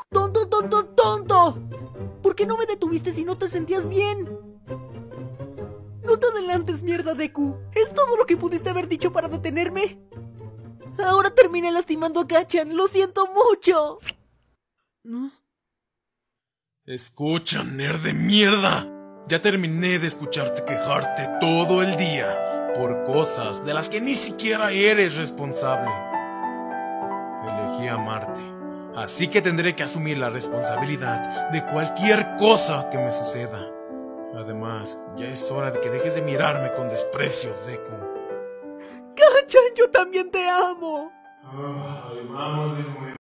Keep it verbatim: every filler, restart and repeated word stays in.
¡Tonto, tonto, tonto! ¿Por qué no me detuviste si no te sentías bien? No te adelantes, mierda, Deku. ¿Es todo lo que pudiste haber dicho para detenerme? Ahora terminé lastimando a Kacchan. ¡Lo siento mucho! ¿No? Escucha, nerd de mierda. Ya terminé de escucharte quejarte todo el día por cosas de las que ni siquiera eres responsable. Elegí amarte, así que tendré que asumir la responsabilidad de cualquier cosa que me suceda. Además, ya es hora de que dejes de mirarme con desprecio, Deku. ¡Kacchan, yo también te amo! Ay, vamos de nuevo.